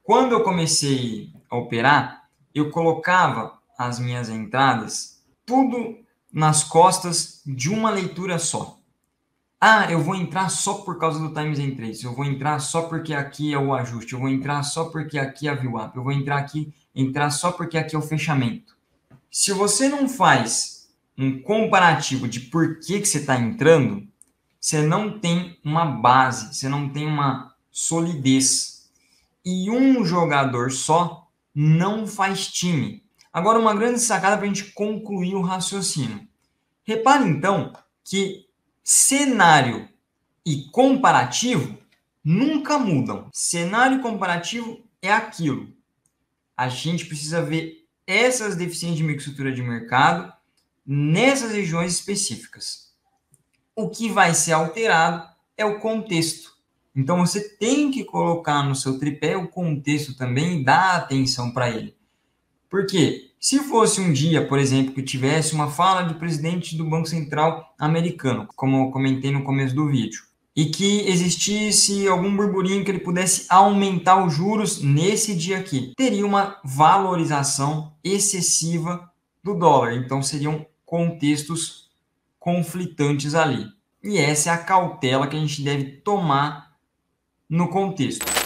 Quando eu comecei a operar, eu colocava as minhas entradas tudo nas costas de uma leitura só. Ah, eu vou entrar só por causa do Times and Trace, eu vou entrar só porque aqui é o ajuste, eu vou entrar só porque aqui é a VWAP, eu vou entrar só porque aqui é o fechamento. Se você não faz um comparativo de por que você está entrando, você não tem uma base, você não tem uma solidez. E um jogador só não faz time. Agora, uma grande sacada para a gente concluir o raciocínio. Repare, então, que cenário e comparativo nunca mudam. Cenário comparativo é aquilo. A gente precisa ver essas deficiências de microestrutura de mercado nessas regiões específicas. O que vai ser alterado é o contexto. Então, você tem que colocar no seu tripé o contexto também e dar atenção para ele. Por quê? Se fosse um dia, por exemplo, que tivesse uma fala de presidente do Banco Central americano, como eu comentei no começo do vídeo, e que existisse algum burburinho que ele pudesse aumentar os juros nesse dia aqui, teria uma valorização excessiva do dólar. Então, seriam contextos conflitantes ali. E essa é a cautela que a gente deve tomar no contexto.